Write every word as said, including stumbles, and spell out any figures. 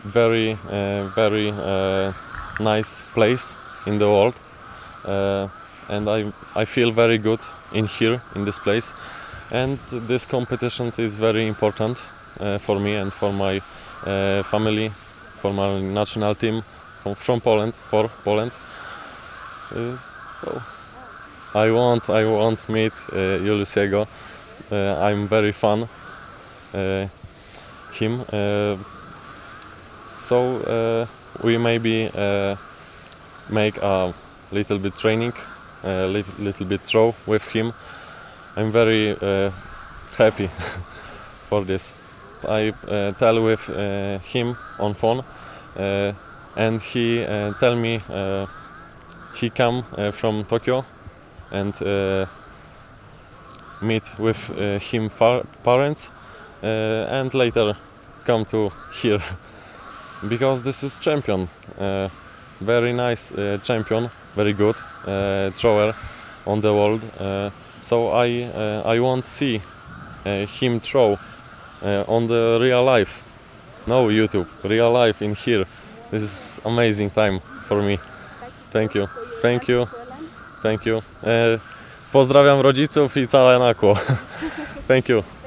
very, uh, very uh, nice place in the world, uh, and I I feel very good in here in this place, and this competition is very important uh, for me and for my uh, family, for my national team from, from Poland, for Poland. Uh, so I want I want meet uh, Julius Jego. Uh, I'm very fan uh, him. Uh, so uh, we maybe uh, make a little bit training, a li little bit throw with him. I'm very uh, happy for this. I uh, tell with uh, him on phone, uh, and he uh, tell me uh, he come uh, from Tokyo and uh, meet with uh, him parents uh, and later come to here because this is champion, uh, very nice uh, champion, very good uh, thrower on the world. Uh, so I uh, I want to see uh, him throw uh, on the real life, no YouTube, real life in here. This is amazing time for me. Thank you, thank you, thank you. Uh, pozdrawiam rodziców i całe nakło. Thank you.